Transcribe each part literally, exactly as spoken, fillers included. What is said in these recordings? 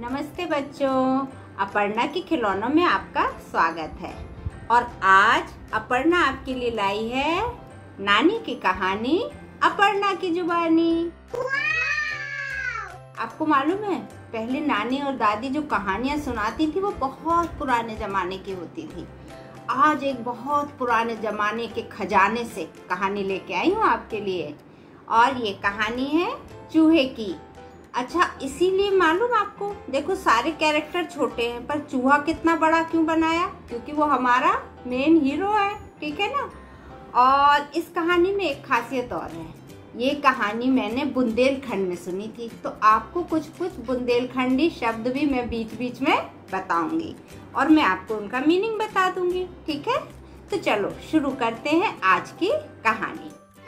नमस्ते बच्चों, अपर्णा की खिलौनों में आपका स्वागत है। और आज अपर्णा आपके लिए लाई है नानी की कहानी अपर्णा की जुबानी। आपको मालूम है, पहले नानी और दादी जो कहानियां सुनाती थी वो बहुत पुराने जमाने की होती थी। आज एक बहुत पुराने जमाने के खजाने से कहानी लेके आई हूँ आपके लिए, और ये कहानी है चूहे की। अच्छा, इसीलिए मालूम आपको, देखो सारे कैरेक्टर छोटे हैं पर चूहा कितना बड़ा क्यों बनाया? क्योंकि वो हमारा मेन हीरो है, ठीक है ना। और इस कहानी में एक खासियत और है, ये कहानी मैंने बुंदेलखंड में सुनी थी, तो आपको कुछ कुछ बुंदेलखंडी शब्द भी मैं बीच बीच में बताऊंगी और मैं आपको उनका मीनिंग बता दूंगी, ठीक है। तो चलो शुरू करते हैं आज की कहानी।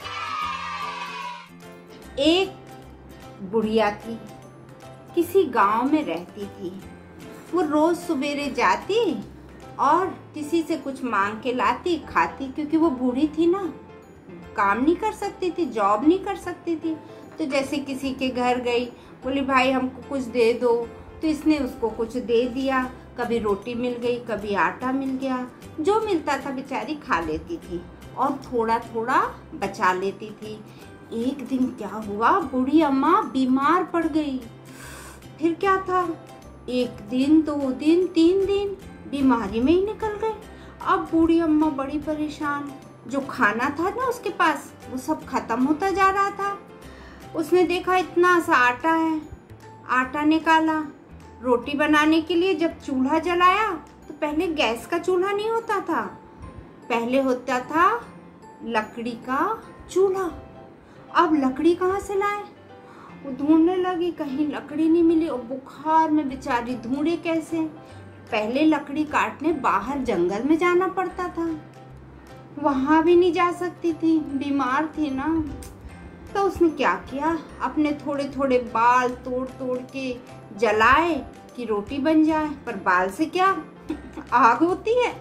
एक बुढ़िया थी, किसी गांव में रहती थी। वो रोज सवेरे जाती और किसी से कुछ मांग के लाती, खाती, क्योंकि वो बूढ़ी थी ना, काम नहीं कर सकती थी, जॉब नहीं कर सकती थी। तो जैसे किसी के घर गई, बोली भाई हमको कुछ दे दो, तो इसने उसको कुछ दे दिया। कभी रोटी मिल गई, कभी आटा मिल गया, जो मिलता था बेचारी खा लेती थी और थोड़ा थोड़ा बचा लेती थी। एक दिन क्या हुआ, बूढ़ी अम्मा बीमार पड़ गई। फिर क्या था, एक दिन, दो दिन, तीन दिन बीमारी में ही निकल गए। अब बूढ़ी अम्मा बड़ी परेशान, जो खाना था ना उसके पास वो सब खत्म होता जा रहा था। उसने देखा इतना सा आटा है, आटा निकाला। रोटी बनाने के लिए जब चूल्हा जलाया तो पहले गैस का चूल्हा नहीं होता था, पहले होता था लकड़ी का चूल्हा। अब लकड़ी कहाँ से लाए? वो ढूंढने लगी, कहीं लकड़ी नहीं मिली और बुखार में बेचारी ढूंढे कैसे। पहले लकड़ी काटने बाहर जंगल में जाना पड़ता था, वहां भी नहीं जा सकती थी, बीमार थी ना। तो उसने क्या किया, अपने थोड़े थोड़े बाल तोड़ तोड़ के जलाए कि रोटी बन जाए। पर बाल से क्या आग होती है।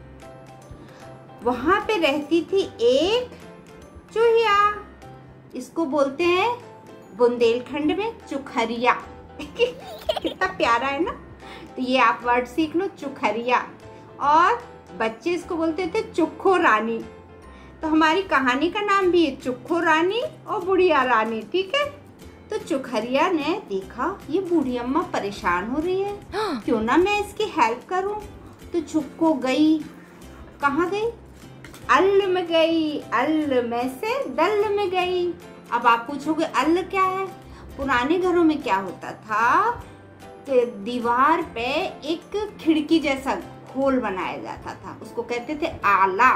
वहां पे रहती थी एक चूहिया, इसको बोलते हैं बुंदेलखंड में चुखरिया। कितना प्यारा है ना। तो ये आप वर्ड सीख लो, चुखरिया। और बच्चे इसको बोलते थे चुखो रानी। तो हमारी कहानी का नाम भी है चुखो रानी और बुढ़िया रानी, ठीक है। तो चुखरिया ने देखा ये बूढ़ी अम्मा परेशान हो रही है, क्यों ना मैं इसकी हेल्प करूं। तो चुक्को गई, कहाँ गई? अल्ल में गई, अल्ल में से दल में गई। अब आप पूछोगे अल्ल क्या है? पुराने घरों में क्या होता था कि दीवार पे एक खिड़की जैसा खोल बनाया जाता था, उसको कहते थे आला।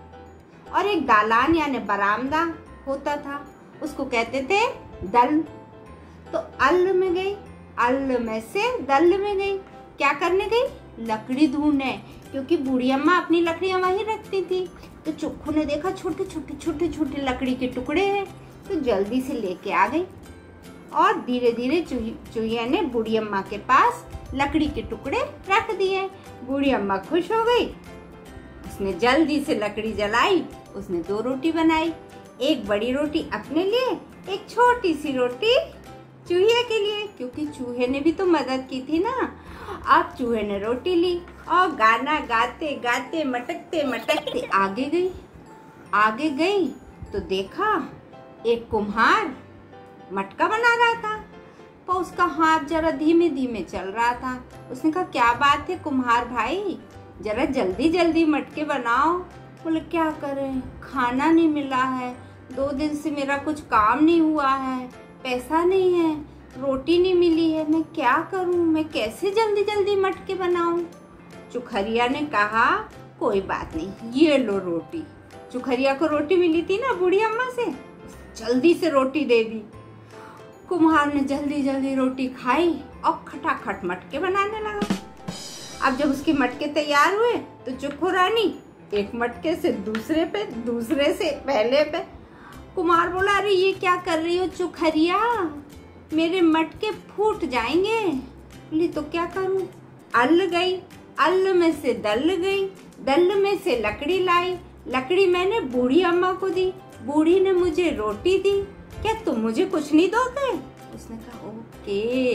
और एक दालान यानी बरामदा होता था, उसको कहते थे दल। तो अल्ल में गई, अल्ल में से दल में गई। क्या करने गई? लकड़ी ढूंढने, क्योंकि बूढ़ी अम्मा अपनी लकड़ियां वहीं रखती थी। तो चुक्कू ने देखा छोटे छोटे छोटे छोटे लकड़ी के टुकड़े हैं, तो जल्दी से लेके आ गई। और धीरे धीरे चूहिया ने बूढ़ी अम्मा के पास लकड़ी के टुकड़े रख दिए। बूढ़ी अम्मा खुश हो गई, उसने जल्दी से लकड़ी जलाई, उसने दो रोटी बनाई। एक बड़ी रोटी अपने लिए, एक छोटी सी रोटी चूहिया के लिए, क्योंकि चूहे ने भी तो मदद की थी ना। अब चूहे ने रोटी ली और गाना गाते गाते मटकते मटकते आगे गई। आगे गई तो देखा एक कुम्हार मटका बना रहा था, पर उसका हाथ जरा धीमे धीमे चल रहा था। उसने कहा क्या बात है कुम्हार भाई, जरा जल्दी जल्दी मटके बनाओ। बोले क्या करें, खाना नहीं मिला है, दो दिन से मेरा कुछ काम नहीं हुआ है, पैसा नहीं है, रोटी नहीं मिली है, मैं क्या करूं, मैं कैसे जल्दी जल्दी मटके बनाऊं। चुखरिया ने कहा कोई बात नहीं, ये लो रोटी। चुखरिया को रोटी मिली थी ना बूढ़ी अम्मा से, जल्दी से रोटी दे दी। कुम्हार ने जल्दी जल्दी रोटी खाई और खटाखट मटके बनाने लगा। अब जब उसके मटके तैयार हुए तो चुखो रानी एक मटके से दूसरे पे, दूसरे से पहले पे। कुम्हार बोला अरे ये क्या कर रही हो चुखरिया, मेरे मटके फूट जाएंगे। बोली तो क्या करूं? अल्ल गई, अल्ल में से दल गई, दल में से लकड़ी लाई, लकड़ी मैंने बूढ़ी अम्मा को दी, बूढ़ी ने मुझे रोटी दी, क्या तुम मुझे कुछ नहीं दोगे? उसने कहा ओके,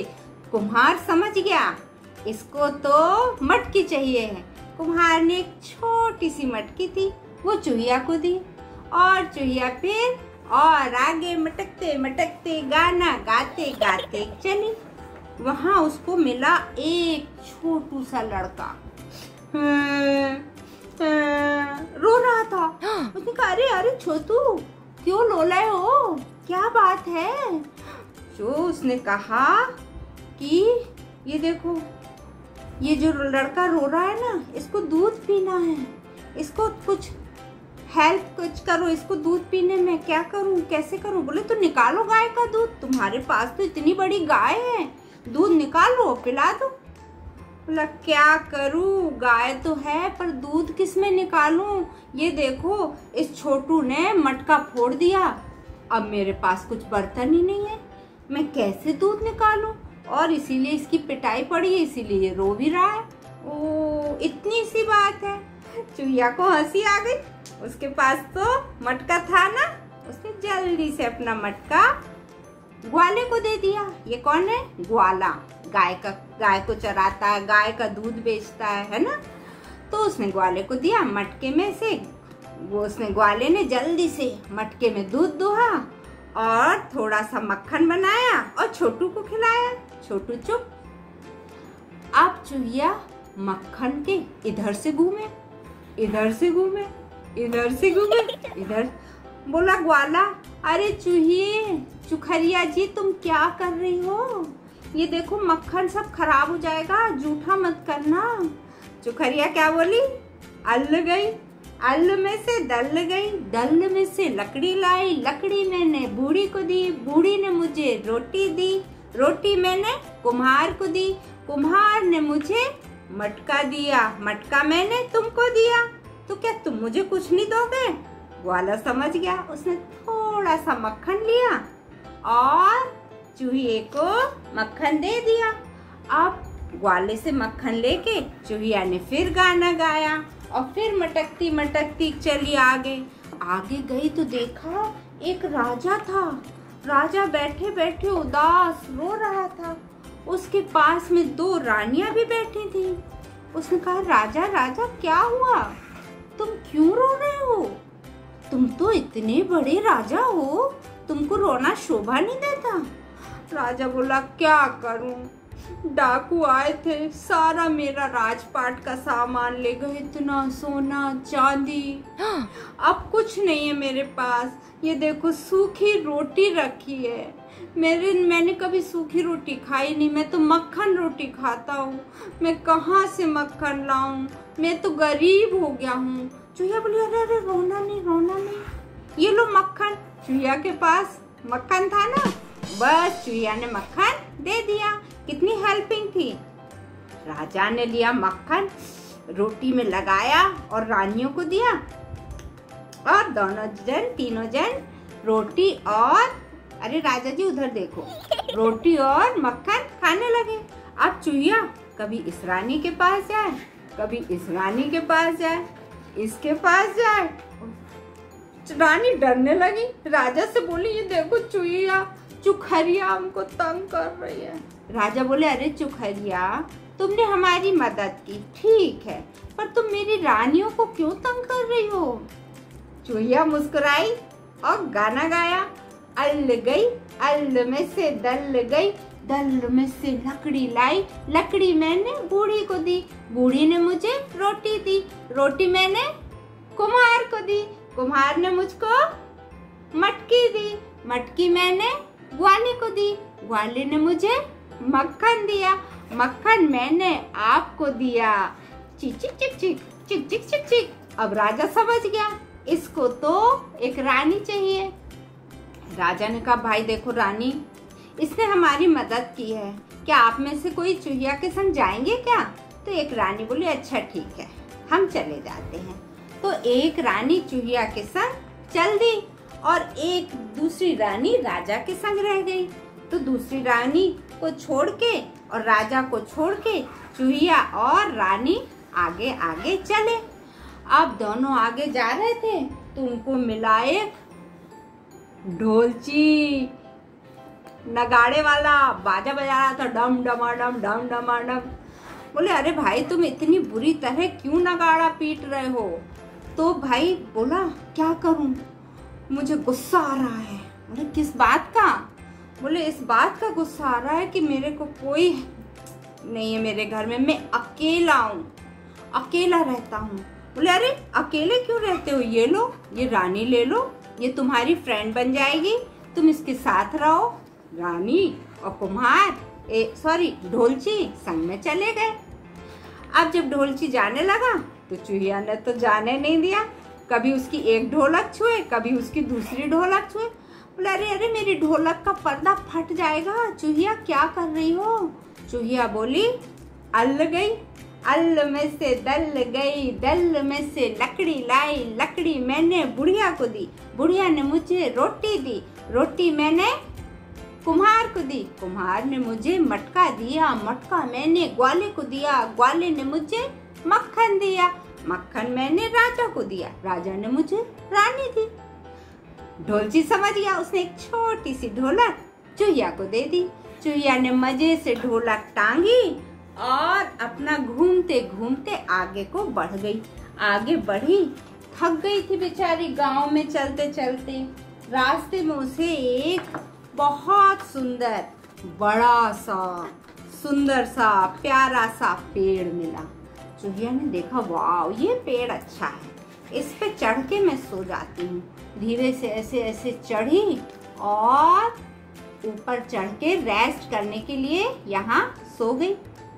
कुम्हार समझ गया इसको तो मटकी चाहिए है। कुम्हार ने एक छोटी सी मटकी थी, वो चूहिया को दी और चूहिया फिर और आगे मटकते मटकते गाना गाते गाते चली। वहां उसको मिला एक छोटू सा लड़का, रो रहा था। उसने कहा अरे अरे छोटू क्यों लोलाए हो, क्या बात है? जो उसने कहा कि ये देखो ये जो लड़का रो रहा है ना, इसको दूध पीना है, इसको कुछ हेल्प कुछ करो, इसको दूध पीने में क्या करूं, कैसे करूं? बोले तो निकालो गाय का दूध, तुम्हारे पास तो इतनी बड़ी गाय है, दूध निकालो पिला दो। बोला क्या करूं, गाय तो है पर दूध किस में निकालूं? ये देखो इस छोटू ने मटका फोड़ दिया, अब मेरे पास कुछ बर्तन ही नहीं है, मैं कैसे दूध निकालूं? और इसीलिए इसकी पिटाई पड़ी है, इसीलिए ये रो भी रहा है। ओ इतनी सी बात है। चूहिया को हंसी आ गई, उसके पास तो मटका था ना, उसने जल्दी से अपना मटका ग्वाले को दे दिया। ये कौन है? ग्वाला, गाय का गाय को चराता है, गाय का दूध बेचता है, है ना। तो उसने ग्वाले को दिया मटके में से, वो उसने ग्वाले ने जल्दी से मटके में दूध दुहा और थोड़ा सा मक्खन बनाया और छोटू को खिलाया। छोटू चुप। अब चूहिया मक्खन के इधर से घूमे, इधर से घूमे, इधर से घूमे, इधर। बोला ग्वाला अरे चूहिए चुखरिया जी तुम क्या कर रही हो? ये देखो मक्खन सब खराब हो जाएगा, जूठा मत करना। चुखरिया क्या बोली? अल्ल गई, अल्ल में से दल गई, दल में से लकड़ी लाई, लकड़ी मैंने बूढ़ी को दी, बूढ़ी ने मुझे रोटी दी, रोटी मैंने कुम्हार को दी, कुम्हार ने मुझे मटका दिया, मटका मैंने तुमको दिया, तो क्या तुम मुझे कुछ नहीं दोगे? ग्वाला समझ गया, उसने थोड़ा सा मक्खन लिया और चूहिए को मक्खन दे दिया। अब ग्वाले से मक्खन लेके चूहिया ने फिर गाना गाया और फिर मटकती मटकती चली आगे। आगे गई तो देखा एक राजा था, राजा बैठे बैठे उदास रो रहा था, उसके पास में दो रानियां भी बैठी थी। उसने कहा राजा राजा क्या हुआ, तुम क्यों रो रहे हो? तुम तो इतने बड़े राजा हो, तुमको रोना शोभा नहीं देता। राजा बोला क्या करूं, डाकू आए थे, सारा मेरा राजपाट का सामान ले गए, इतना सोना चांदी, अब कुछ नहीं है मेरे पास। ये देखो सूखी रोटी रखी है, मेरे मैंने कभी सूखी रोटी खाई नहीं, मैं तो मक्खन रोटी खाता हूँ, मैं कहाँ से मक्खन लाऊं, मैं तो गरीब हो गया हूँ। चूहिया बोली अरे अरे रोना नहीं रोना नहीं, ये लो मक्खन। चूहिया के पास मक्खन था ना, बस चूहिया ने मक्खन दे दिया। कितनी हेल्पिंग थी। राजा ने लिया मक्खन, रोटी में लगाया और रानियों को दिया और दोनों जन तीनों जन रोटी और अरे राजा जी उधर देखो, रोटी और मक्खन खाने लगे। अब चूहिया कभी इस रानी के पास जाए, कभी इस रानी के पास जाए, इसके पास जाए। रानी डरने लगी, राजा से बोली ये देखो चूहिया चुखरिया हमको तंग कर रही है। राजा बोले अरे चुखरिया तुमने हमारी मदद की ठीक है, पर तुम मेरी रानियों को क्यों तंग कर रही हो? चूहिया मुस्कुराई और गाना गाया, अल्ल गई, अल्ल में से दल गई, दल में से लकड़ी लाई, लकड़ी मैंने बूढ़ी को दी, बूढ़ी ने मुझे रोटी दी, रोटी मैंने कुम्हार को दी, कुम्हार ने मुझको मटकी दी, मटकी मैंने ग्वाले को दी, ग्वाले ने मुझे मक्खन दिया, मक्खन मैंने आपको दिया। चिक चिक चिक चिक चिक चिक चिक चिक। अब राजा समझ गया इसको तो एक रानी चाहिए। राजा ने कहा भाई देखो रानी, इसने हमारी मदद की है, क्या आप में से कोई चूहिया के संग जाएंगे क्या? तो एक रानी बोली अच्छा ठीक है हम चले जाते हैं। तो एक रानी चूहिया के संग चल दी और एक दूसरी रानी राजा के संग रह गई। तो दूसरी रानी को छोड़ के और राजा को छोड़ के चूहिया और रानी आगे आगे चले। अब दोनों आगे जा रहे थे तो उनको मिला एक ढोलची। नगाड़े वाला बाजा बजा रहा था, डम डमाडम डम डमाडम। बोले अरे भाई तुम इतनी बुरी तरह क्यों नगाड़ा पीट रहे हो? तो भाई बोला क्या करूं, मुझे गुस्सा आ रहा है। बोले किस बात का? बोले इस बात का गुस्सा आ रहा है कि मेरे को कोई नहीं है मेरे घर में, मैं अकेला हूँ, अकेला रहता हूँ। बोले अरे अकेले क्यों रहते हो, ये लो ये रानी ले लो, ये तुम्हारी फ्रेंड बन जाएगी, तुम इसके साथ रहो। रानी और कुम्हार ए सॉरी ढोलची संग में चले गए। अब जब ढोलची जाने लगा तो चूहिया ने तो जाने नहीं दिया, कभी उसकी एक ढोलक छुए कभी उसकी दूसरी ढोलक छुए। बोले अरे अरे मेरी ढोलक का पर्दा फट जाएगा, चूहिया क्या कर रही हो? चूहिया बोली अल्ल गई, अल्ल में से दल गई, दल में से लकड़ी लाई, लकड़ी मैंने बुढ़िया को दी, बुढ़िया ने मुझे रोटी दी, रोटी मैंने कुम्हार को दी, कुम्हार ने मुझे मटका दिया, मटका मैंने ग्वाले को दिया, ग्वाले ने मुझे मक्खन दिया, मक्खन मैंने राजा को दिया, राजा ने मुझे रानी दी। ढोलची समझ गया, उसने एक छोटी सी ढोलक चूहिया को दे दी। चूहिया ने मजे से ढोलक टांगी और अपना घूमते घूमते आगे को बढ़ गई। आगे बढ़ी, थक गई थी बेचारी गांव में चलते चलते। रास्ते में उसे एक बहुत सुंदर बड़ा सा सुंदर सा प्यारा सा पेड़ मिला। चूहिया ने देखा वाह ये पेड़ अच्छा है, इस पे चढ़ के मैं सो जाती हूँ। धीरे से ऐसे ऐसे चढ़ी और ऊपर चढ़ के रेस्ट करने के लिए यहाँ सो गई।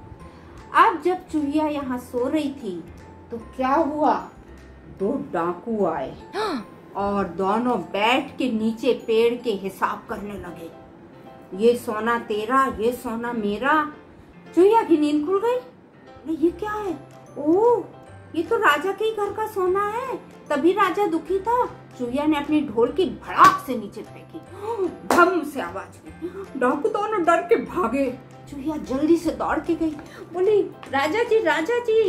अब जब चूहिया यहाँ सो रही थी तो क्या हुआ, दो डाकू आए और दोनों बैठ के नीचे पेड़ के हिसाब करने लगे, ये सोना तेरा ये सोना मेरा। चूहिया की नींद खुल गई, ये क्या है, ओह ये तो राजा के ही घर का सोना है, तभी राजा दुखी था। चूहिया ने अपनी ढोल की भड़ाक से नीचे फेंकी, धम से आवाज हुई, डाकू दोनों डर के भागे। चूहिया जल्दी से दौड़ के गई, बोली राजा जी राजा जी।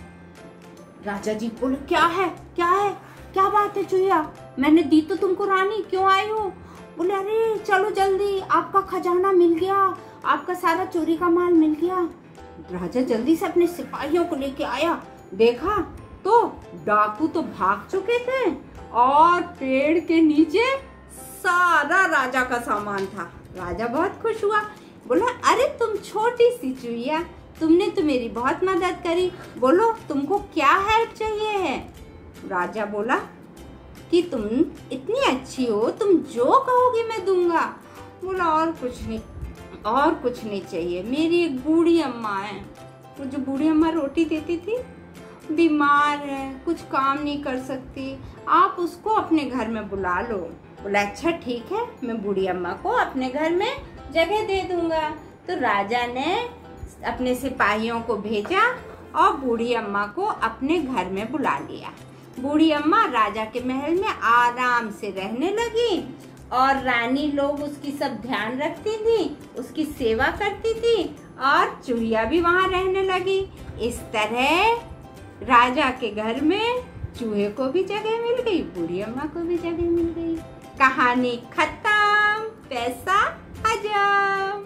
राजा जी बोले क्या है क्या है क्या बात है चूहिया, मैंने दी तो तुमको रानी, क्यों आई हो? बोले अरे चलो जल्दी, आपका खजाना मिल गया, आपका सारा चोरी का माल मिल गया। राजा जल्दी से अपने सिपाहियों को लेके आया, देखा तो डाकू तो भाग चुके थे और पेड़ के नीचे सारा राजा का सामान था। राजा बहुत खुश हुआ, बोला अरे तुम छोटी सी चूहिया, तुमने तो मेरी बहुत मदद करी, बोलो तुमको क्या हेल्प चाहिए है? राजा बोला कि तुम इतनी अच्छी हो, तुम जो कहोगे मैं दूंगा। बोला और कुछ नहीं, और कुछ नहीं चाहिए, मेरी एक बूढ़ी अम्मा है, वो जो बूढ़ी अम्मा रोटी देती थी, बीमार है, कुछ काम नहीं कर सकती, आप उसको अपने घर में बुला लो। बोला अच्छा ठीक है, मैं बूढ़ी अम्मा को अपने घर में जगह दे दूंगा। तो राजा ने अपने सिपाहियों को भेजा और बूढ़ी अम्मा को अपने घर में बुला लिया। बूढ़ी अम्मा राजा के महल में आराम से रहने लगी और रानी लोग उसकी सब ध्यान रखती थी, उसकी सेवा करती थी और चूहिया भी वहाँ रहने लगी। इस तरह राजा के घर में चूहे को भी जगह मिल गई, बूढ़ी अम्मा को भी जगह मिल गई। कहानी खत्म, पैसा हजम।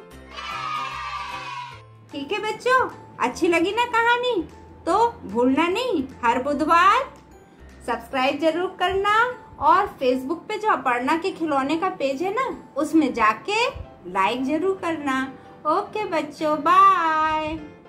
ठीक है बच्चों, अच्छी लगी ना कहानी? तो भूलना नहीं, हर बुधवार सब्सक्राइब जरूर करना और फेसबुक पे जो अपर्णा के खिलौने का पेज है ना, उसमें जाके लाइक जरूर करना। ओके बच्चों, बाय।